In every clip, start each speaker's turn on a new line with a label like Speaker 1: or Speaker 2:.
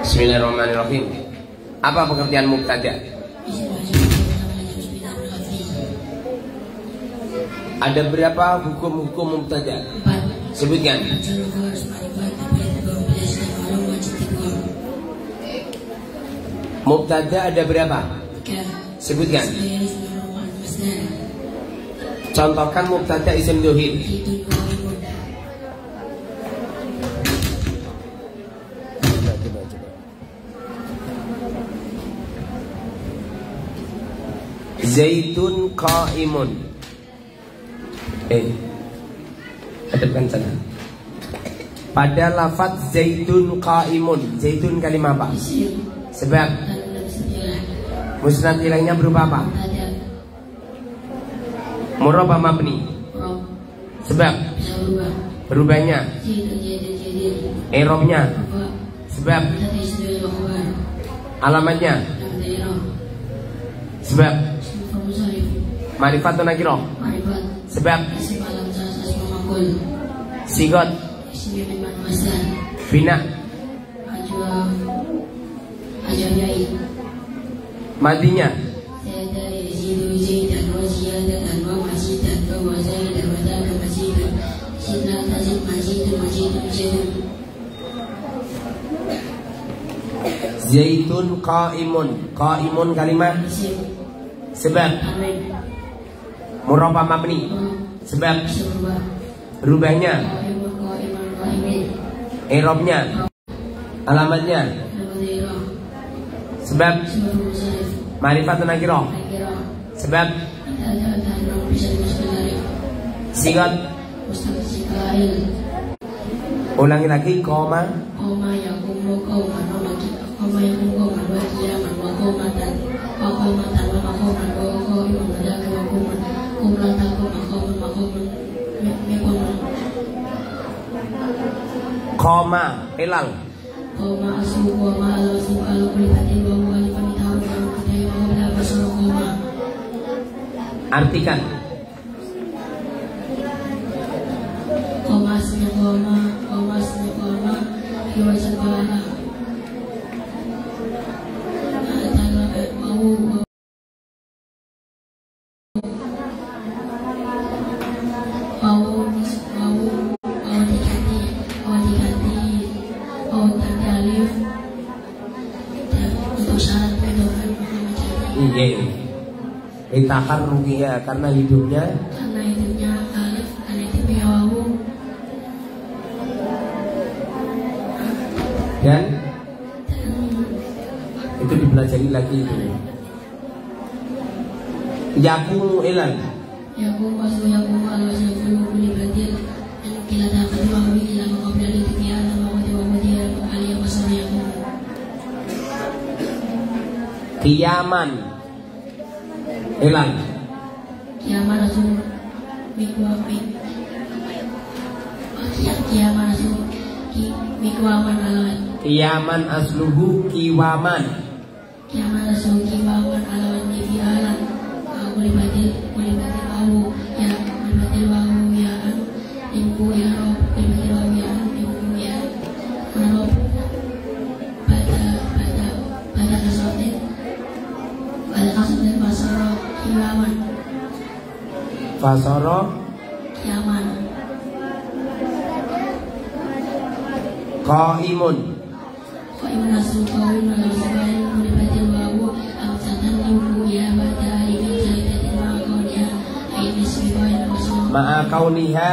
Speaker 1: Bismillahirrahmanirrahim. Apa pengertian mubtada? Ada berapa hukum-hukum mubtada? Sebutkan. Mubtada ada berapa? Sebutkan. Contohkan mubtada isim dhohir. Zaitun qaimun. Hadapkan sana. Pada lafaz zaitun qaimun, zaitun kalimah apa? Sebab musnad ilainya berupa apa? Murab apa mabni? Sebab berubahnya i'rabnya. Sebab alamatnya. Sebab ma'rifatun nakirah. Sebab sigot bina madinya zaitun qaimun. Qaimun kalimat sebab murabba mabni. Sebab berubahnya i'rabnya alamatnya. Sebab ma'rifatun nakirah. Sebab sigat. Ulangi lagi. Koma koma ilal. Artikan. Takar rugiya karena hidupnya alif dan itu dipelajari lagi itu. Yakumu ilal. Yakumu aslu yakumu ala yakumu kulli badil an kila taqad wa huwa ila qabla al-tiqyan wa huwa dia aliyah wasal yakumu. Qiyaman ilal. Qiyaman aslu mikwamin. Qiyaman aslu mikwaman alawan. Qiyaman asluhu kiwaman. Qiyaman aslu kiwaman alawan di alam. Kulibatil wawu ya kulibatil wawu ya ibu ya rob kulibatil wawu ya ibu ya rob pada kasotin basoro kiwaman basoro kiaman qaimun asu qaimun alawan kulibatil wawu amsatan ibu ya pada ma'a kauniha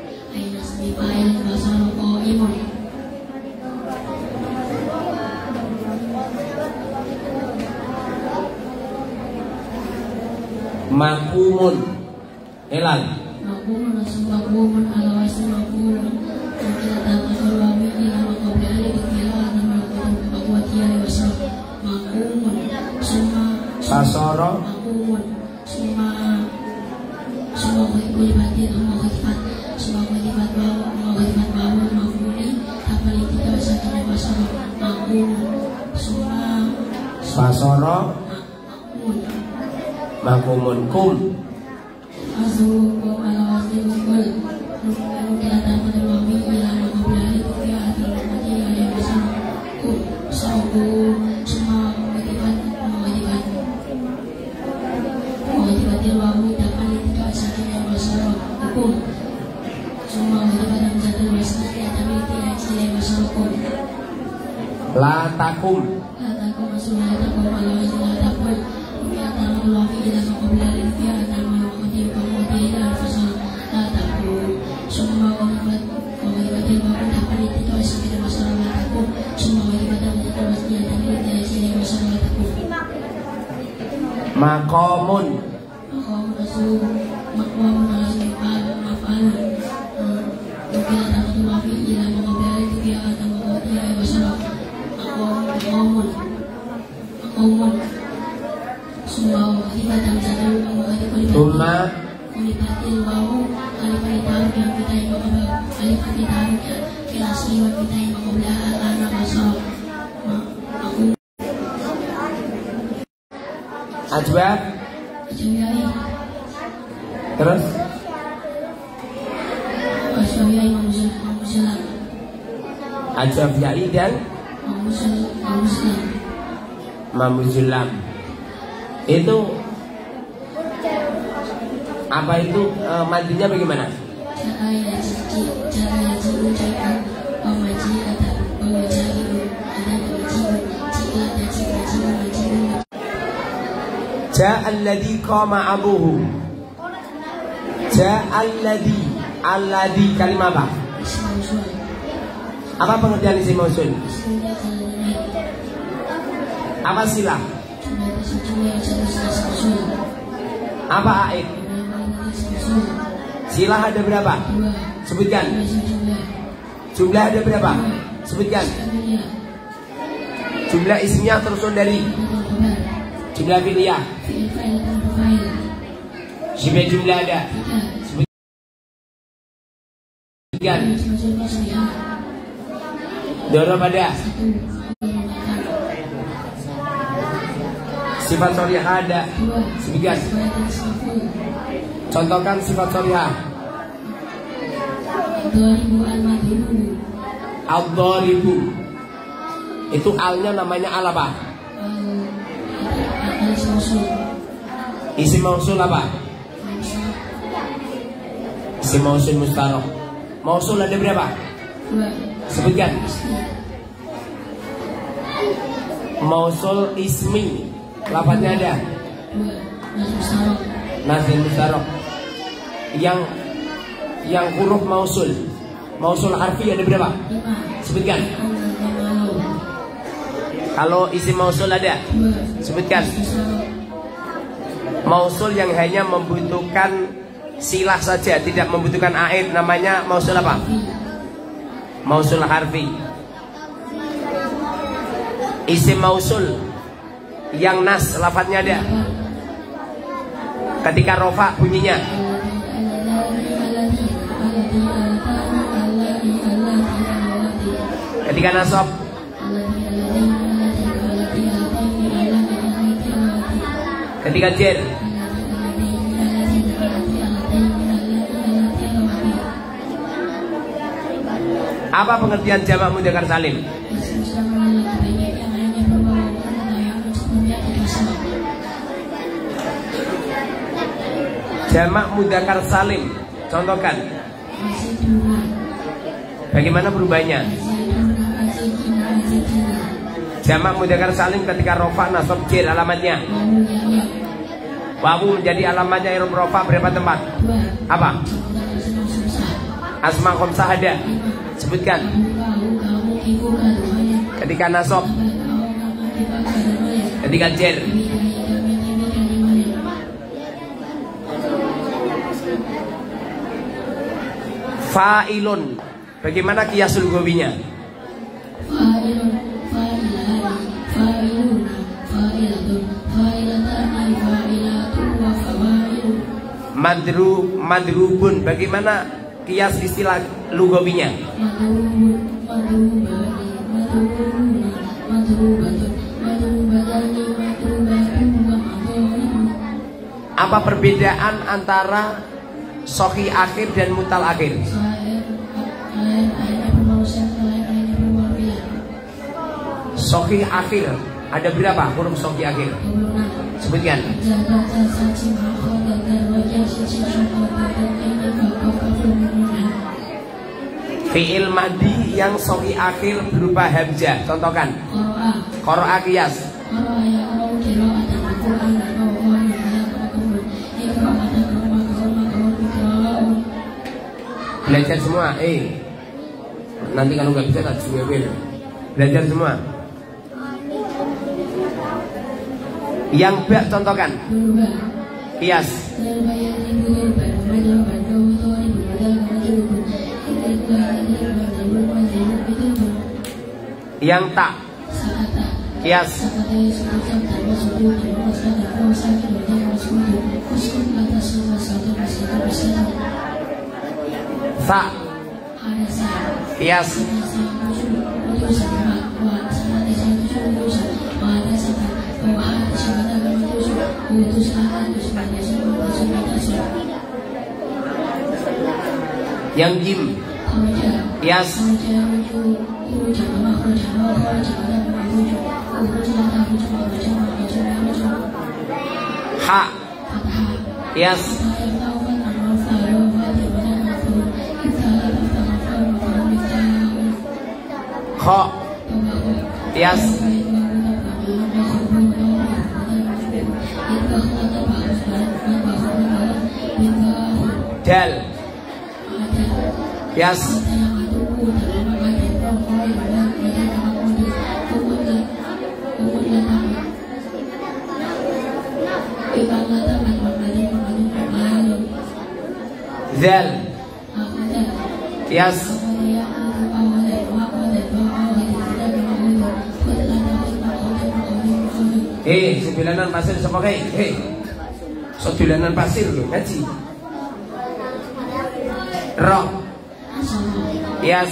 Speaker 1: makumun ilal. Makumun asmakumun ala wasni makumun kita tahu wawi ila maqabali ila nama makuwatia wasna makumun semua pasoro makumun semua kulibatil maqifat semua kulibat bawa mafuli kapal kita wasatnya pasoro makumun semua pasoro makumun kum azu kum ala wasni mukul kita tahu wawi ila maqabali ila nama makuwatia wasna kum La takum. Maqamun. Tuma Ajwab. Terus Ajwab Yai dan Mamuzulam. Itu apa itu madinya bagaimana? Ja'alladhi qama abuhu. Alladhi kalimah apa? Apa pengertian isim mausul? Apa silah? Apa aid? Silah ada berapa? Sebutkan. Jumlah ada berapa? Sebutkan. Jumlah isimnya tersusun dari jumlah fi'liyah. Sibah jumlah ada. Sebutkan. Dorob ada. Sifat shoriyah ada. Sebutkan. Contohkan sifat shoriyah. Al-Dharibu. Itu alnya namanya al apa? Isim mausul apa? Isim mausul mustarok. Mausul ada berapa? Sebutkan. Mausul ismi. Lafadznya ada. Nazil mustarok. Yang huruf mausul. Mausul harfi ada berapa? Sebutkan. Kalau isim mausul ada, sebutkan. Mausul yang hanya membutuhkan silah saja, tidak membutuhkan aid, namanya mausul apa? Mausul harfi. Isim mausul yang nas lafadznya ada. Ketika rofa bunyinya. Ketika nasab. Ketika jer. Apa pengertian jamak mudzakkar salim? Jamak mudzakkar salim, contohkan. Bagaimana berubahnya? Jamak mudzakkar salim ketika rofa nasab jer alamatnya. Wawu menjadi alamatnya irob rofa berapa tempat? Apa? Asma khamsah ada. Sebutkan. Ketika nasab. Ketika jer. Fa'ilun. Bagaimana qiyasul ghawinya? Fa'ilun, fa'ilani, fa'iluna, fa'ilatun, fa'ilatani, fa'ilatun wa fa'ilun. Madrubun. Bagaimana qiyas istilah lugawinya? Madrubun, madrubani, madrubuna, madrubatun, madrubatani, madrubatun wa madrubun. Apa perbedaan antara sohi akhir dan mutal akhir? Sohi akhir ada berapa huruf sohi akhir? Sebutkan. Fi'il madhi yang soi akhir berupa hamzah. Contohkan. Qara'a qiyas. Belajar semua. Nanti kalau nggak bisa tak jual. Belajar semua. Yang ba contohkan. Qiyas. Yang tak. Qiyas. Sa. Qiyas. Yang jim. Qiyas. Ha. Qiyas. Kha. Qiyas. Dal. Qiyas. Zal. Qiyas. Sembilanan pasir sebagai sembilanan pasir loh ngaji. Roh. Qiyas.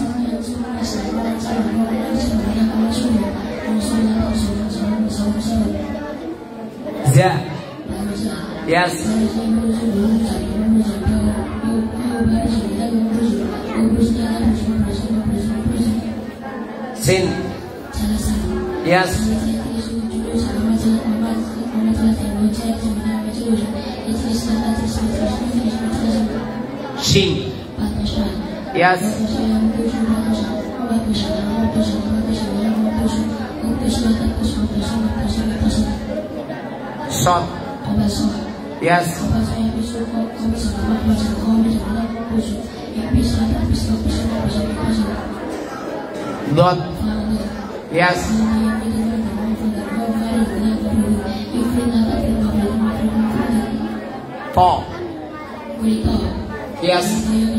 Speaker 1: Za. Qiyas. Sin. Qiyas. Shin. Qiyas. Shot. Qiyas. Dot. Qiyas. Po. Qiyas.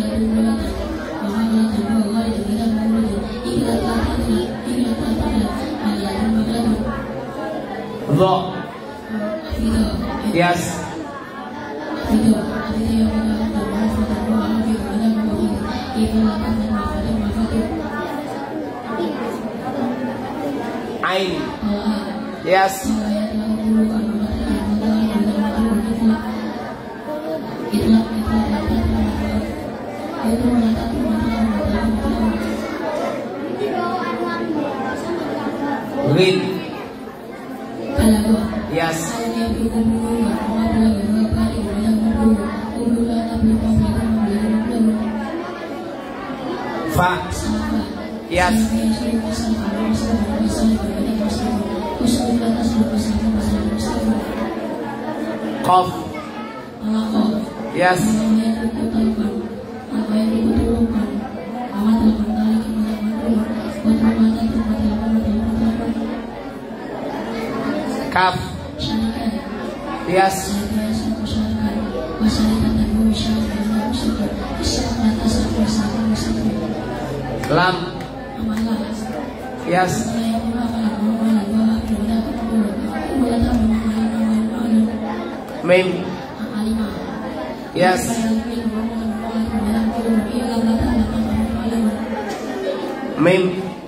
Speaker 1: Dho. Qiyas. Ain. Qiyas. Rin. Qiyas. Fa. Qiyas. Qaf. Qiyas. Kaf. Qiyas. Lam. Qiyas. Mim. Qiyas. Mim.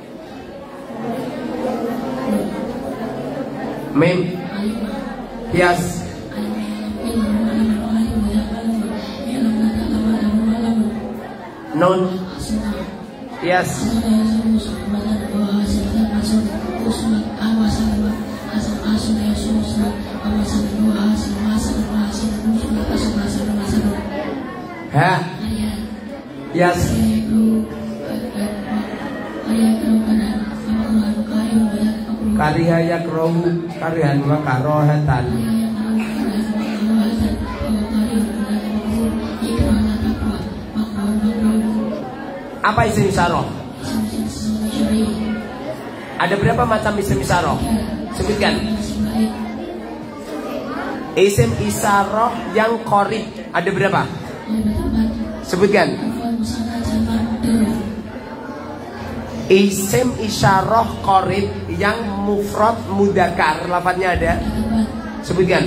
Speaker 1: Mim. Qiyas. Nun. Qiyas. Ha. Qiyas. kariha yakrahu karihan wa karohatan. Apa isim isyarah? Ada berapa macam isim isyarah? Sebutkan. Isim isyarah yang qarib ada berapa? Sebutkan. Isim isyarah qarib yang mufrad mudzakkar lafadznya ada? Sebutkan.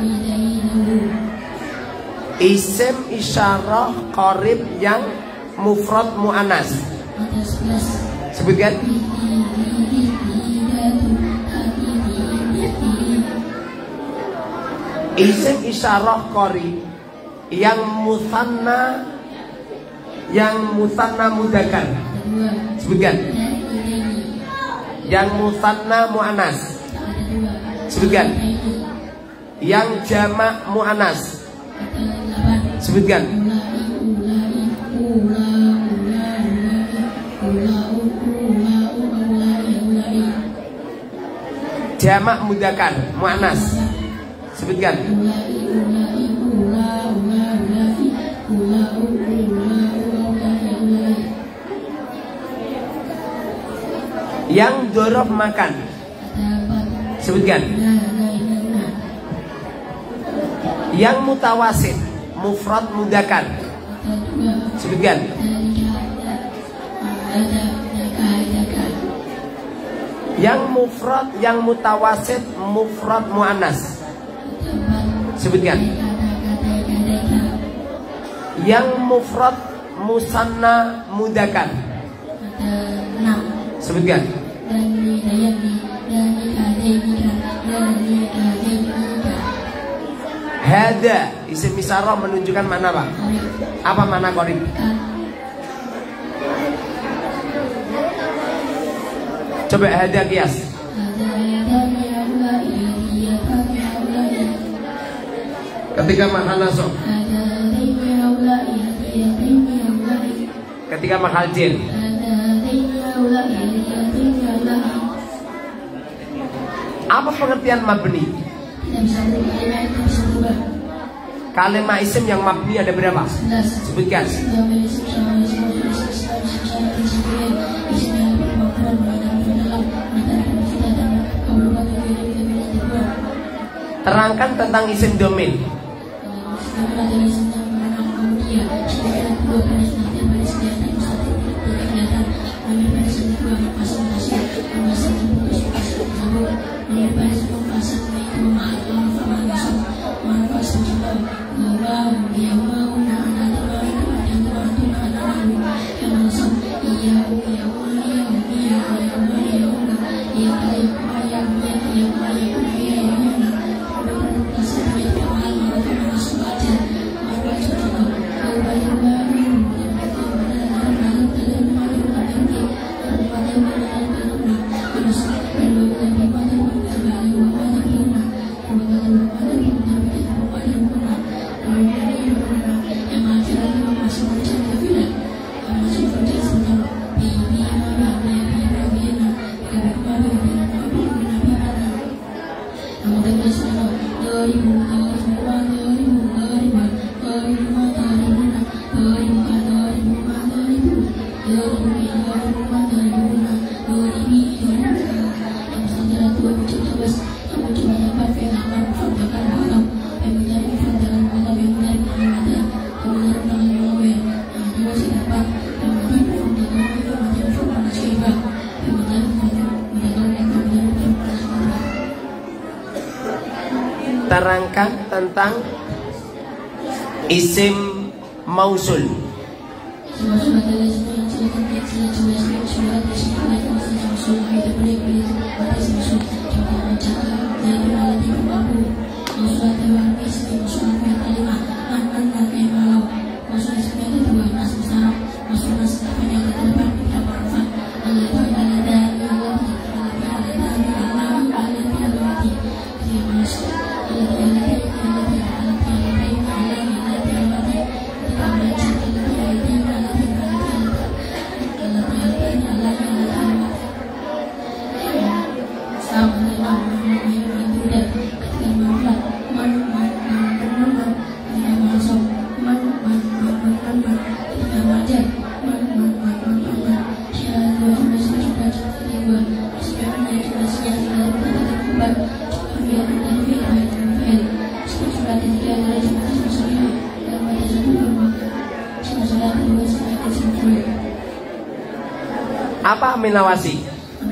Speaker 1: Isim isyarah qarib yang mufrad muannas. Sebutkan. Isim isyarah qarib yang musanna mudzakkar. Sebutkan. Yang musanna muannas. Sebutkan. Yang jamak muannas. Sebutkan. Jamak mudzakkar muannas. Sebutkan. Yang dzaraf makan. Sebutkan. Yang mutawasit mufrad mudzakkar. Sebutkan. Yang mufrad yang mutawasit mufrad muannas. Sebutkan. Yang mufrad musanna mudzakkar. Sebutkan. Hada isim isyarah menunjukkan mana apa? Apa mana qarib? Coba hada kias. Ketika mahal nasab. Ketika mahal jin. Apa pengertian mabni? Kalimat isim yang mabni ada berapa? Sebutkan. Terangkan tentang isim domain. Terangkan tentang isim mausul. apa amil nawasi?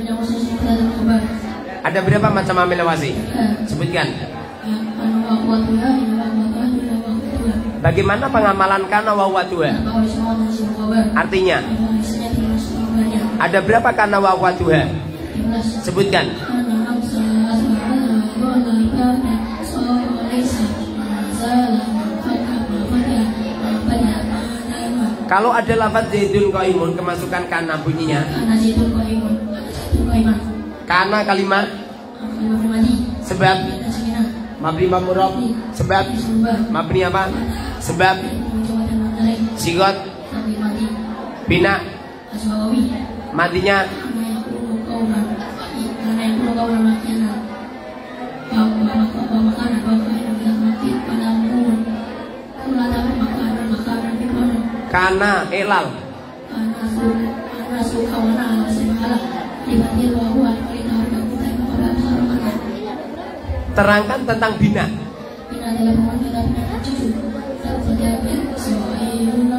Speaker 1: Ada berapa macam amil nawasi? Sebutkan. Bagaimana pengamalan kana wa duha? Artinya ada berapa kana wa duha? Sebutkan. Kalau ada lafaz zaidun qaimun kemasukan kana bunyinya. Kana kalimat sebab mabni mamurab sebab mabni apa? Sebab sigot bina madinya kana elal. Terangkan tentang bina.